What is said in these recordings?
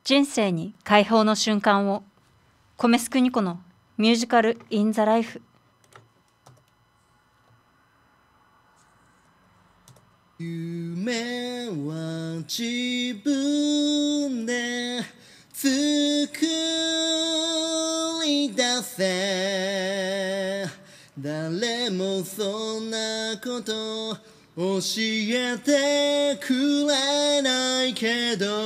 人生に解放の瞬間を。米須邦子のミュージカルインザライフ。 夢は自分で作り出せ。誰もそんなこと教えてくれないけど、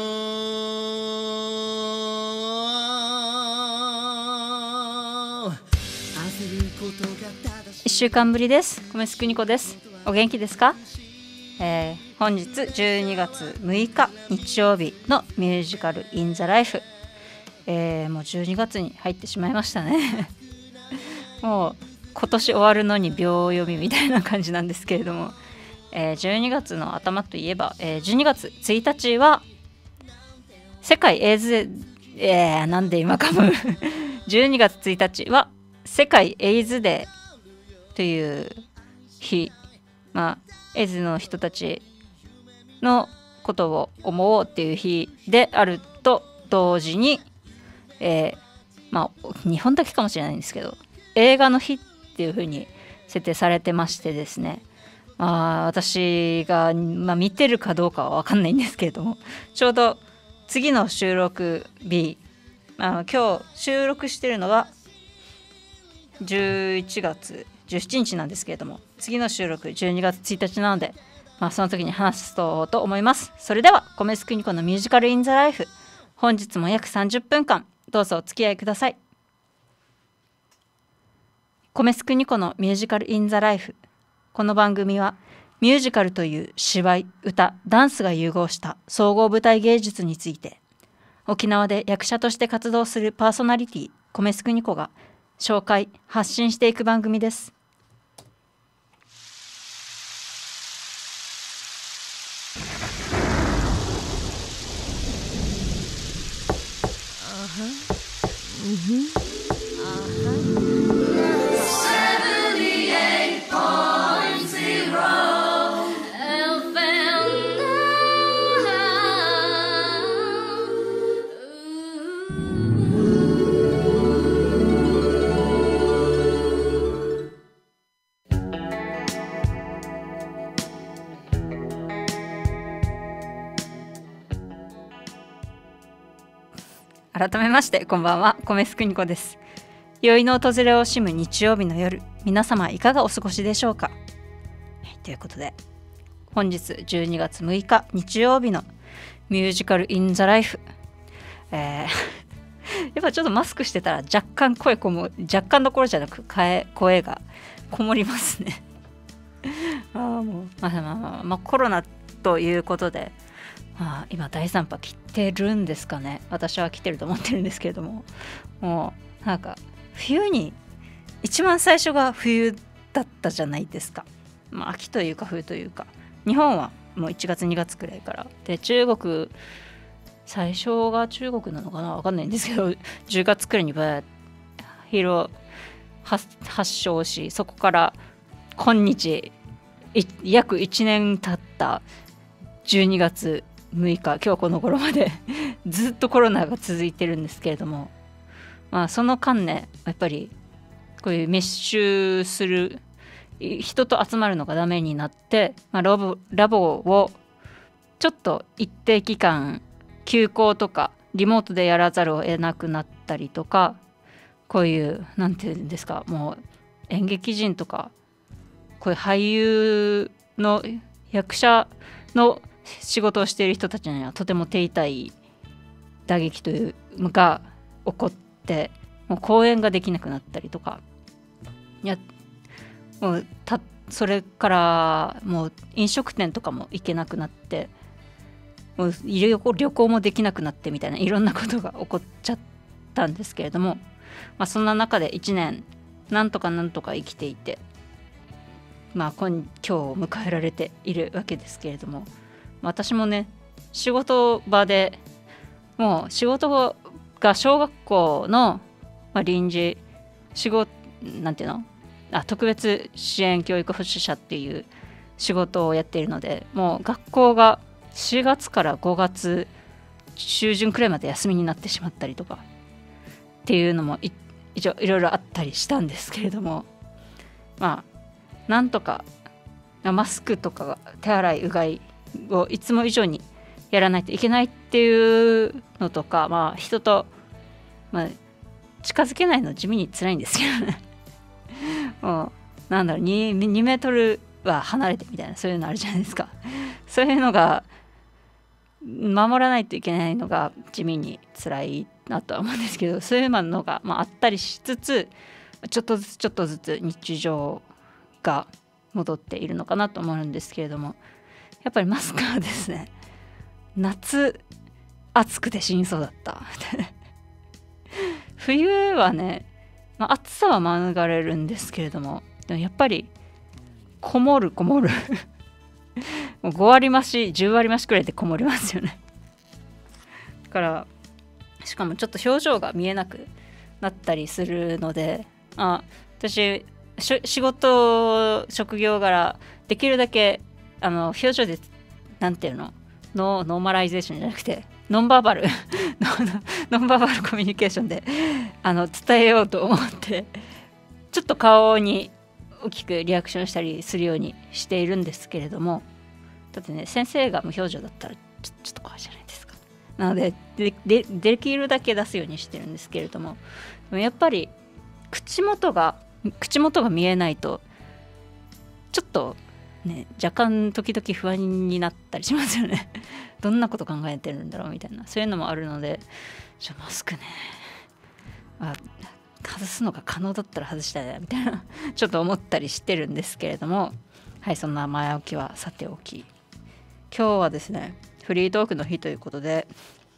1週間ぶりです。米須邦子です。お元気ですか？本日12月6日日曜日のミュージカルインザライフ。もう12月に入ってしまいましたねもう今年終わるのに秒読みみたいな感じなんですけれども、12月の頭といえば、12月1日は世界エイズなんで今噛む12月1日は世界エイズデーという日、エイズの人たちのことを思おうっていう日であると同時に、日本だけかもしれないんですけど、映画の日っていう風に設定されてましてですね、私が、見てるかどうかは分かんないんですけれども、ちょうど次の収録日、今日収録してるのは11月17日なんですけれども、次の収録12月1日なので、その時に話すと思います。それでは米須邦子のミュージカルインザライフ、本日も約30分間どうぞお付き合いください。米須邦子のミュージカルインザライフ。この番組はミュージカルという芝居、歌、ダンスが融合した総合舞台芸術について、沖縄で役者として活動するパーソナリティ米須邦子が紹介・発信していく番組です。改めましてこんばんは、米須邦子です。宵の訪れを惜しむ日曜日の夜、皆様いかがお過ごしでしょうか。ということで本日12月6日日曜日のミュージカルインザライフ、やっぱちょっとマスクしてたら若干どころじゃなく声がこもりますねコロナということで、今第3波来てるんですかね。私は来てると思ってるんですけれども、もうなんか冬に一番最初が冬だったじゃないですか。秋というか冬というか、日本はもう1月2月くらいからで、中国最初が中国なのかな、分かんないんですけど、10月くらいに発症し、そこから今日約1年経った12月6日、今日この頃までずっとコロナが続いてるんですけれども、その間ね、やっぱりこういう密集する人と集まるのがダメになって、ラボをちょっと一定期間休校とかリモートでやらざるを得なくなったりとか、こういうなんていうんですか、もう演劇人とかこういう俳優の役者の仕事をしている人たちにはとても手痛い打撃というのが起こって、もう公演ができなくなったりとか、それからもう飲食店とかも行けなくなって、もう旅行もできなくなってみたいな、いろんなことが起こっちゃったんですけれども、そんな中で1年なんとか生きていて、今日を迎えられているわけですけれども、私もね、仕事場でもう仕事が小学校の、臨時仕事なんていうの、特別支援教育保守者っていう仕事をやっているので、もう学校が4月から5月中旬くらいまで休みになってしまったりとかっていうのも一応いろいろあったりしたんですけれども、まあなんとかマスクとか手洗いうがいをいつも以上にやらないといけないっていうのとか、まあ人と、近づけないの地味に辛いんですけどねもうなんだろう 2メートルは離れてみたいな、そういうのあるじゃないですか。そういうのが守らないといけないのが地味に辛いなとは思うんですけど、そういうのが、あったりしつつ、ちょっとずつ日常が戻っているのかなと思うんですけれども、やっぱりマスクはですね、夏暑くて死にそうだった冬はね、暑さは免れるんですけれども、でもやっぱりこもるもう5割増し10割増しくらいでこもりますよね。だからしかもちょっと表情が見えなくなったりするので、私仕事職業柄できるだけ表情でなんていうのノーマライゼーションじゃなくてノンバーバルノンバーバルコミュニケーションで伝えようと思ってちょっと顔に大きくリアクションしたりするようにしているんですけれども、だってね先生が無表情だったらちょっと怖いじゃないですか。なのでできるだけ出すようにしてるんですけれども、でもやっぱり口元が見えないとちょっとね若干時々不安になったりしますよねどんなこと考えてるんだろうみたいな、そういうのもあるので、マスクね、外すのが可能だったら外したいなみたいなちょっと思ったりしてるんですけれども、はい、そんな前置きはさておき、今日はですねフリートークの日ということで、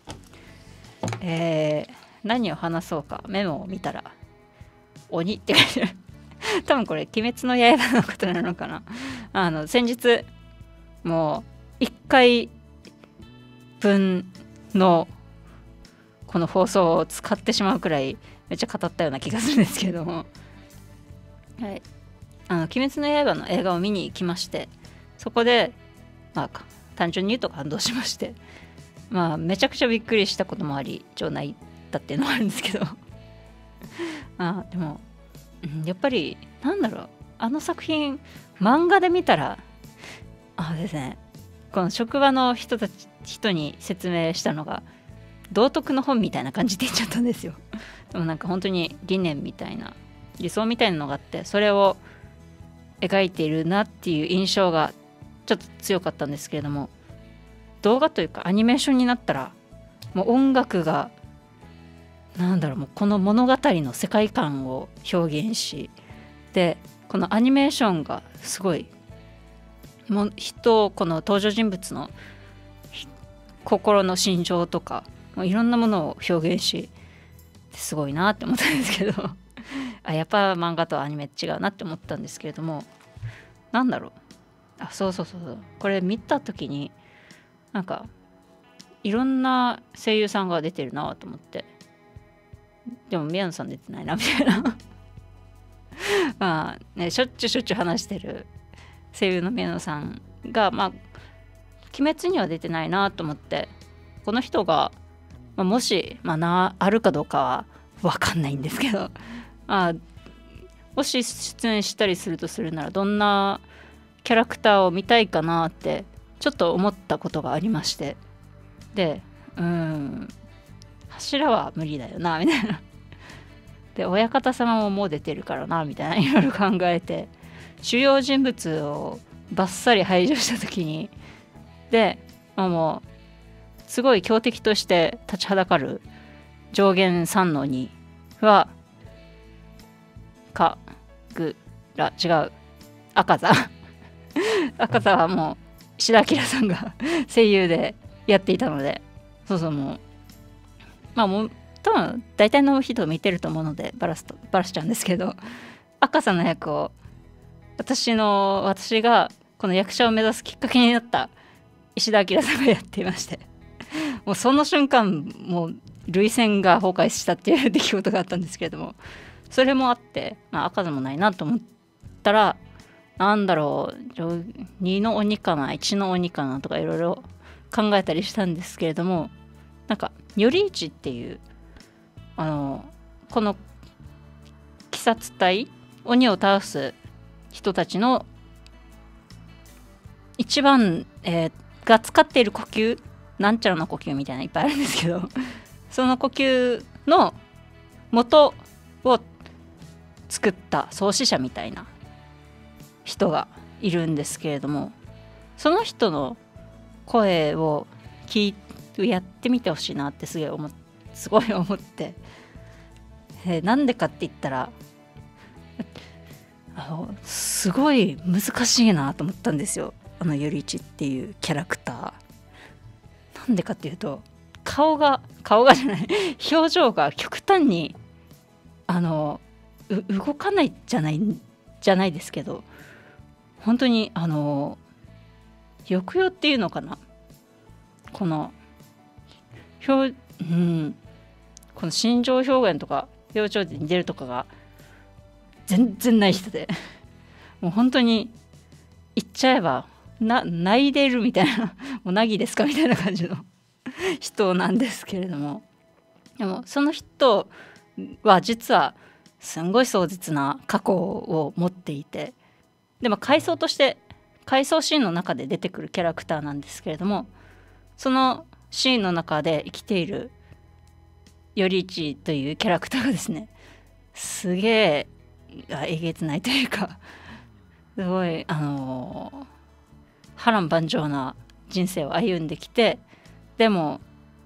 何を話そうかメモを見たら鬼って書いてある多分これ鬼滅の刃のことなのかな。先日もう1回分のこの放送を使ってしまうくらいめっちゃ語ったような気がするんですけれども、はい、鬼滅の刃の映画を見に行きまして、そこで単純に言うと感動しまして、めちゃくちゃびっくりしたこともあり場内だっていうのもあるんですけどでもやっぱりなんだろう、あの作品漫画で見たらですね、この職場の人に説明したのが道徳の本みたいな感じで言っちゃったんですよ。でもなんか本当に理念みたいな理想みたいなのがあって、それを描いているなっていう印象がちょっと強かったんですけれども、動画というかアニメーションになったらもう音楽がもうこの物語の世界観を表現し、でこのアニメーションがすごいこの登場人物の心の心情とかもういろんなものを表現し、すごいなって思ったんですけどやっぱ漫画とアニメ違うなって思ったんですけれども、そうこれ見た時になんかいろんな声優さんが出てるなと思って、でも宮野さん出てないなみたいなしょっちゅう話してる声優の宮野さんが鬼滅には出てないなと思って、この人が、もし、あるかどうかは分かんないんですけど、もし出演したりするとするならどんなキャラクターを見たいかなってちょっと思ったことがありまして、で柱は無理だよなみたいな、で親方様ももう出てるからなみたいないろいろ考えて、主要人物をバッサリ排除した時に、でもうすごい強敵として立ちはだかる上限3の2は違う赤座はもう石田明さんが声優でやっていたので、もう多分大体の人を見てると思うのでバラしちゃうんですけど、赤さんの役を私がこの役者を目指すきっかけになった石田明さんがやっていまして、もうその瞬間もう涙腺が崩壊したっていう出来事があったんですけれども、それもあって、赤でもないなと思ったら、2の鬼かな1の鬼かなとかいろいろ考えたりしたんですけれども、 なんか頼一っていうこの鬼殺隊鬼を倒す人たちの一番、が使っている呼吸、なんちゃらの呼吸みたいないっぱいあるんですけどその呼吸の元を作った創始者みたいな人がいるんですけれども、その人の声をやってみてほしいなってすごい思って、なんでかって言ったらすごい難しいなと思ったんですよ、頼一っていうキャラクター。なんでかっていうと顔がじゃない表情が極端に動かないじゃないですけど、本当に抑揚っていうのかな、この心情表現とか表情で似てるとかが全然ない人でもう本当に言っちゃえば泣いてるみたいなもう凪ですかみたいな感じの人なんですけれども、でもその人は実はすんごい壮絶な過去を持っていて、でも回想シーンの中で出てくるキャラクターなんですけれども、そのシーンの中で生きている頼一というキャラクターがですね、すげええげつないというか、すごい波乱万丈な人生を歩んできて、でも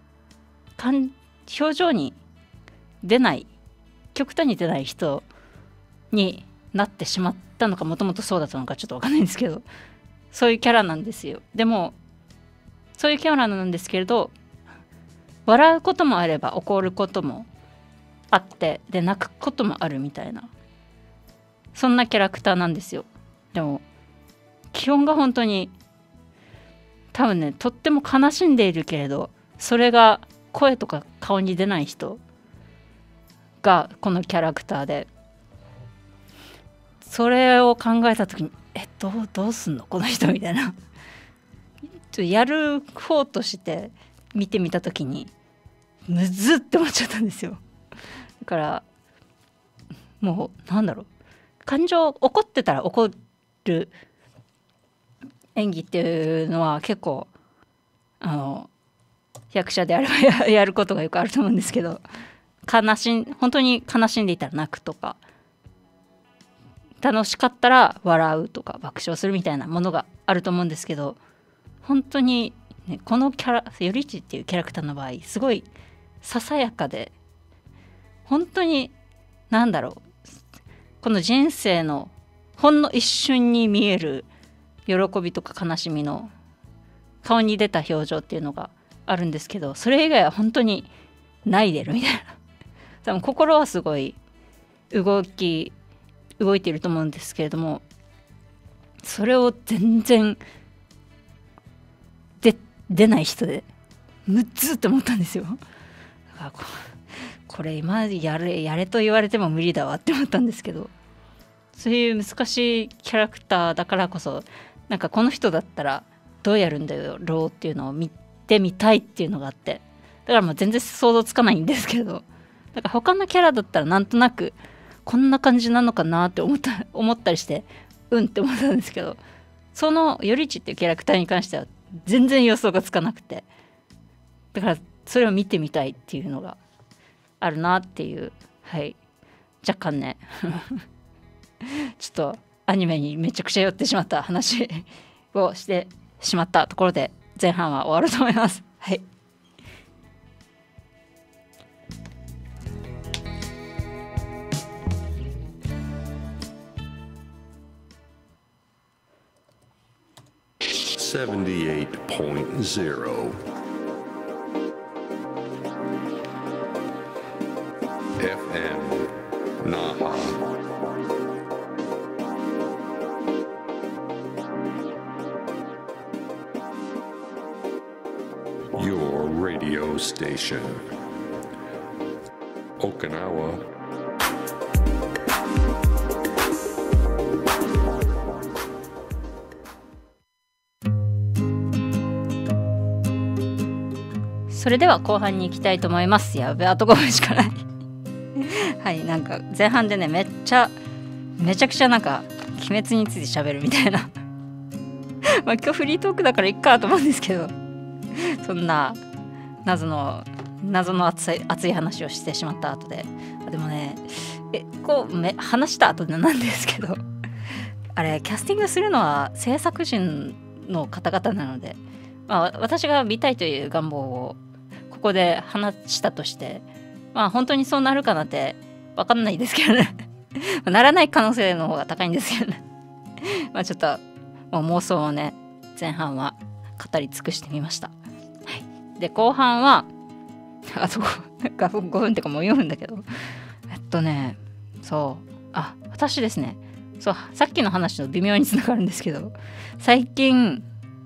表情に出ない極端に出ない人になってしまったのか、もともとそうだったのかちょっと分かんないんですけど、そういうキャラなんですよ。でもそういうキャラなんですけれど、笑うこともあれば怒ることもあって、で泣くこともあるみたいな、そんなキャラクターなんですよ。でも基本が本当に多分ね、とっても悲しんでいるけれどそれが声とか顔に出ない人がこのキャラクターで、それを考えた時にどうすんのこの人みたいなやる方として見てみた時にむずって思っちゃったんですよ。だからもうなんだろう、感情怒ってたら怒る演技っていうのは結構役者であればやることがよくあると思うんですけど、本当に悲しんでいたら泣くとか、楽しかったら笑うとか爆笑するみたいなものがあると思うんですけど、本当に、ね、この頼一っていうキャラクターの場合すごいささやかで、本当になんだろう、この人生のほんの一瞬に見える喜びとか悲しみの顔に出た表情っていうのがあるんですけど、それ以外は本当にないでるみたいな多分心はすごい動いていると思うんですけれども、それを全然出ない人でむずって思ったんですよ。だからこれ今やれと言われても無理だわって思ったんですけど、そういう難しいキャラクターだからこそ、なんかこの人だったらどうやるんだろうっていうのを見てみたいっていうのがあって、だからもう全然想像つかないんですけど、なんか他のキャラだったらなんとなくこんな感じなのかなって思ったりしてって思ったんですけど、その頼一っていうキャラクターに関しては全然予想がつかなくて、だからそれを見てみたいっていうのがあるなっていう、はい若干ねちょっとアニメにめちゃくちゃ寄ってしまった話をしてしまったところで前半は終わると思います。はい。 78.0 FM Naha. Your radio station. Okinawa. それでは後半に行きたいと思います。やべ、あと5分しかないはい、なんか前半でねめちゃくちゃなんか鬼滅について喋るみたいなまあ今日フリートークだからいっかと思うんですけど、そんな謎の熱い話をしてしまった後で、でもねこう話した後でなんですけどあれキャスティングするのは制作陣の方々なので、まあ、私が見たいという願望をここで話したとして、まあ本当にそうなるかなって分かんないですけどねならない可能性の方が高いんですよねまあちょっともう妄想をね前半は語り尽くしてみました、はい、で後半はあと 5分ってかもう4分だけどそう私ですね、そうさっきの話と微妙につながるんですけど、最近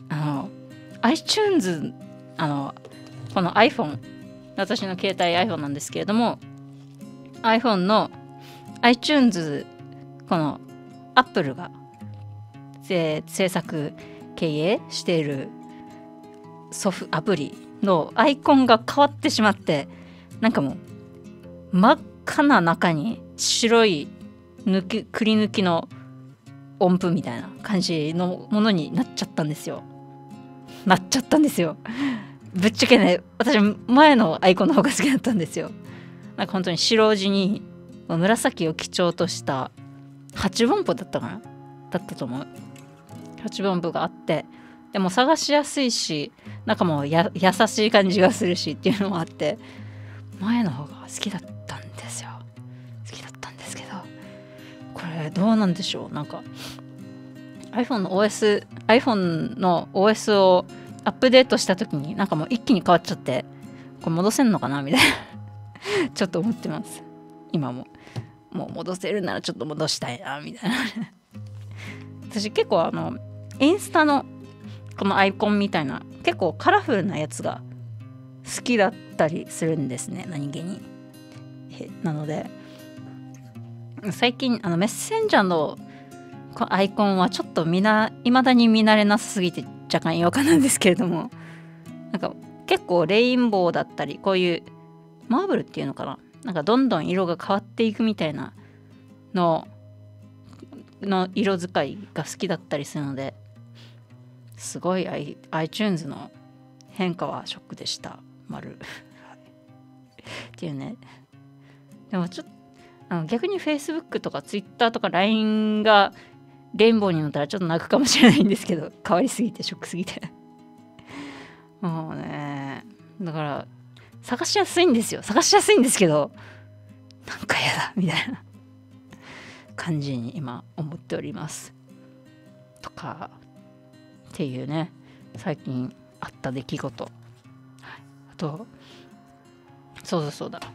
iTunes この iPhone、 私の携帯 iPhone なんですけれども、 iPhone の iTunes この Apple が制作経営しているアプリのアイコンが変わってしまって、なんかもう真っ赤な中に白いくり抜きの音符みたいな感じのものになっちゃったんですよ。ぶっちゃけね、私前のアイコンの方が好きだったんですよ。なんか本当に白地に紫を基調とした8分符だったと思う。8分符があって、でも探しやすいし、なんかもう優しい感じがするしっていうのもあって、前の方が好きだったんですけど、これどうなんでしょう。なんか iPhone の OS をアップデートした時になんかもう一気に変わっちゃって、これ戻せんのかなみたいなちょっと思ってます。今もう戻せるならちょっと戻したいなみたいな私結構インスタのこのアイコンみたいな結構カラフルなやつが好きだったりするんですね、何気に。なので最近メッセンジャーのアイコンはちょっと未だに見慣れなさすぎて若干違和感なんですけれども、なんか結構レインボーだったり、こういうマーブルっていうのかな、なんかどんどん色が変わっていくみたいなの色使いが好きだったりするので、すごい iTunes の変化はショックでしたっていうね。でもちょっと逆に Facebook とか Twitter とか LINE がレインボーになったらちょっと泣くかもしれないんですけど、変わりすぎてショックすぎてもうね、だから探しやすいんですけど、なんかやだみたいな感じに今思っておりますとかっていうね、最近あった出来事、はい、あとそうだ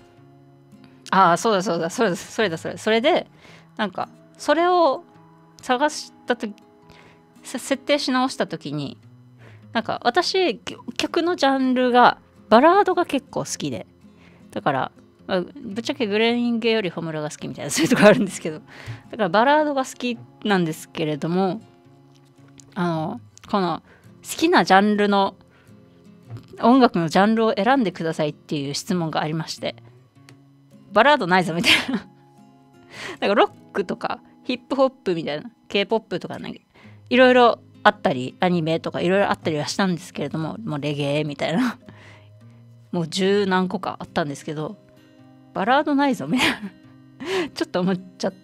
それでなんかそれを探した時、設定し直した時に、なんか私曲のジャンルがバラードが結構好きで、だからぶっちゃけグレーンゲよりホムラが好きみたいなそういうとこあるんですけど、だからバラードが好きなんですけれども、この好きなジャンルの音楽のジャンルを選んでくださいっていう質問がありまして、バラードないぞみたいなだからロックとかヒップホップみたいな K-POP とかね、いろいろあったりアニメとかいろいろあったりはしたんですけれども、もうレゲエみたいなもう10何個かあったんですけど、バラードないぞみたいなちょっと思っちゃって、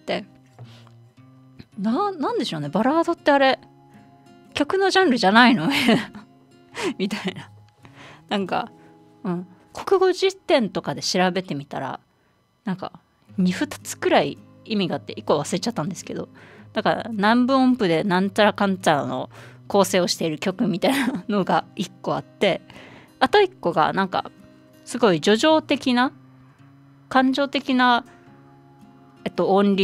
なんでしょうね、バラードってあれ曲のジャンルじゃないのみたいな、なんか、国語辞典とかで調べてみたらなんか2つくらい意味があって1個忘れちゃったんですけど、だから何分音符でなんちゃらかんちゃらの構成をしている曲みたいなのが1個あって、あと1個がなんかすごい叙情的な感情的な韻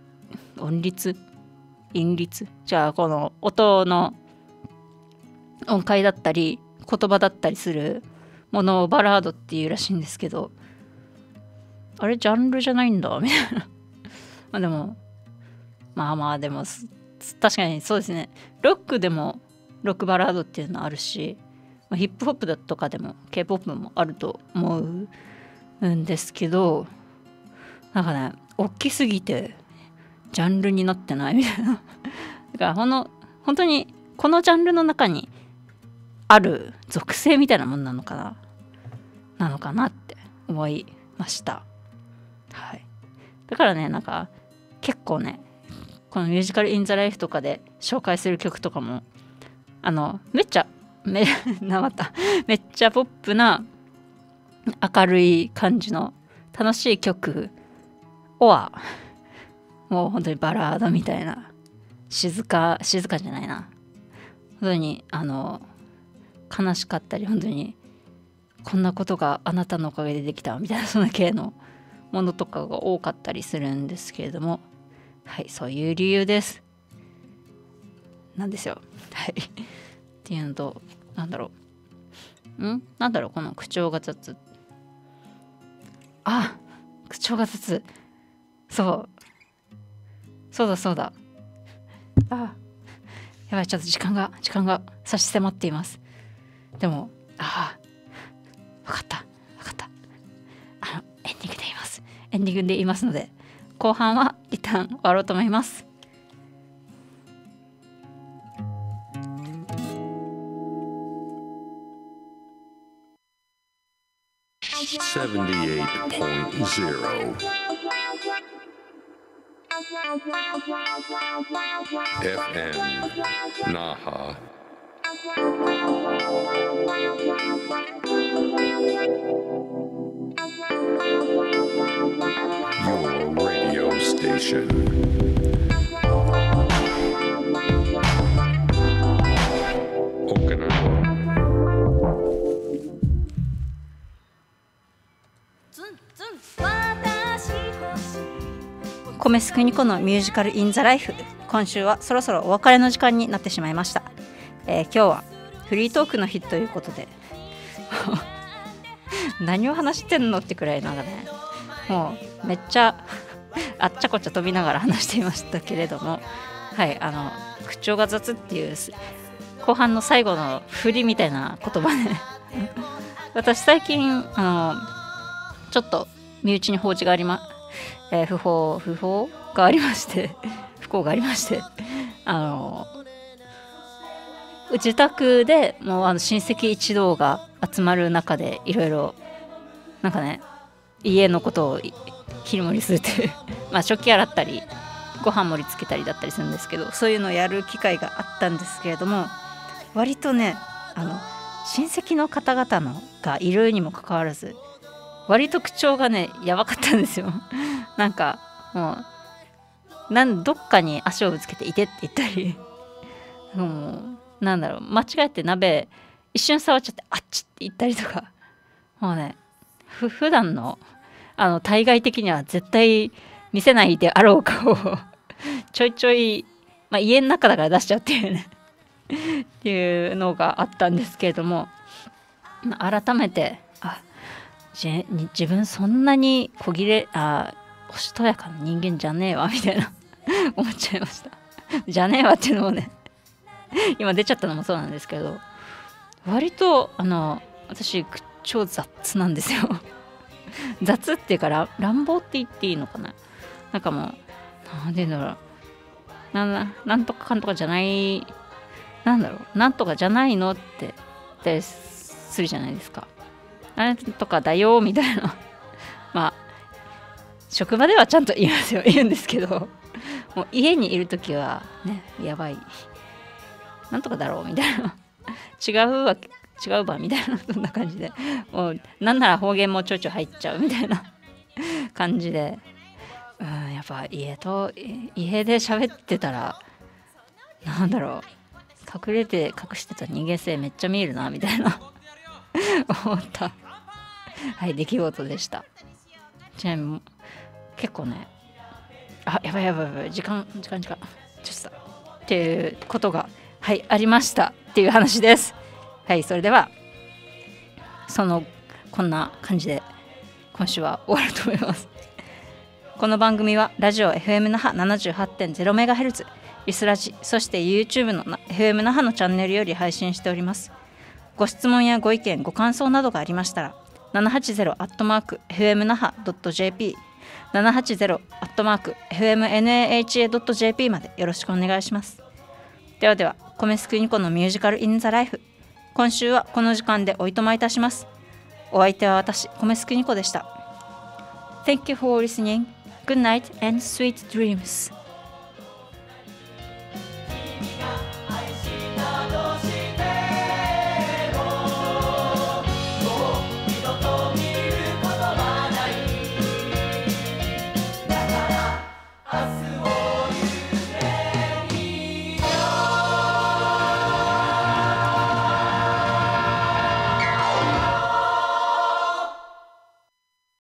律じゃあこの音の音階だったり言葉だったりするものをバラードっていうらしいんですけど、あれジャンルじゃないんだみたいなでもでも確かにそうですね、ロックでもロックバラードっていうのあるし、 ヒップホップだとかでも K-POP もあると思うんですけど、なんかね大きすぎてジャンルになってないみたいなだから本当にこのジャンルの中にある属性みたいなもんなのかなって思いました。はい。だからね、なんか結構ね、このミュージカルインザライフとかで紹介する曲とかもめっちゃポップな明るい感じの楽しい曲はもう本当にバラードみたいな静かじゃないな、本当に悲しかったり、本当にこんなことがあなたのおかげでできたみたいな、その系のものとかが多かったりするんですけれども、はい、そういう理由なんですよ。はい。っていうのと、この口調が雑。口調が雑。そうだ。やばい、ちょっと時間が差し迫っています。でも、分かった。エンディングで言いますので、後半は一旦終わろうと思います。 78.0 FM Naha. Your radio station. Okinawa. 米須邦子のミュージカルインザライフ、今週はそろそろお別れの時間になってしまいました。今日はフリートークの日ということで何を話してんのってくらいなんかね、もうめっちゃあっちゃこっちゃ飛びながら話していましたけれども、はい、口調が雑っていう後半の最後の振りみたいな言葉ね私最近ちょっと身内に不幸がありまして自宅でもう親戚一同が集まる中でいろいろなんかね、家のことを切り盛りするっていうまあ食器洗ったりご飯盛り付けたりだったりするんですけど、そういうのをやる機会があったんですけれども、割とね親戚の方々がいるにもかかわらず割と口調がねやばかったんですよなんかもうどっかに足をぶつけていてって言ったりもう間違えて鍋一瞬触っちゃってあっちって言ったりとか、もうね普段の対外的には絶対見せないであろう顔をちょいちょい、家の中だから出しちゃうっていうねっていうのがあったんですけれども、改めて自分そんなにおしとやかな人間じゃねえわみたいな思っちゃいました。じゃねえわっていうのもね今出ちゃったのもそうなんですけど、割と私口調雑なんですよ雑っていうか乱暴って言っていいのかな、なんかもうなんでだろう、なんとかかんとかじゃないなんとかじゃないのって言するじゃないですか。なんとかだよみたいな職場ではちゃんと言うんですけど、もう家にいるときはねやばいなんとかだろうみたいな違うわみたいな、そんな感じで、もうなんなら方言もちょいちょい入っちゃうみたいな感じで、やっぱ家で喋ってたら隠してた人間性めっちゃ見えるなみたいな思ったはい出来事でした。ちなみに結構ねやばい時間ちょっとっていうことがありましたっていう話です。はい、それではこんな感じで今週は終わると思います。この番組はラジオ FM 那覇 78.0MHz リスラジ、そして YouTube の FM 那覇のチャンネルより配信しております。 ご質問やご意見、ご感想などがありましたら、780@fmnaha.jp、780@fmnaha.jp までよろしくお願いします。ではでは、米須邦子のミュージカルインザライフ。今週はこの時間でおいとまいたします。お相手は私、米須邦子でした。Thank you for listening. Good night and sweet dreams.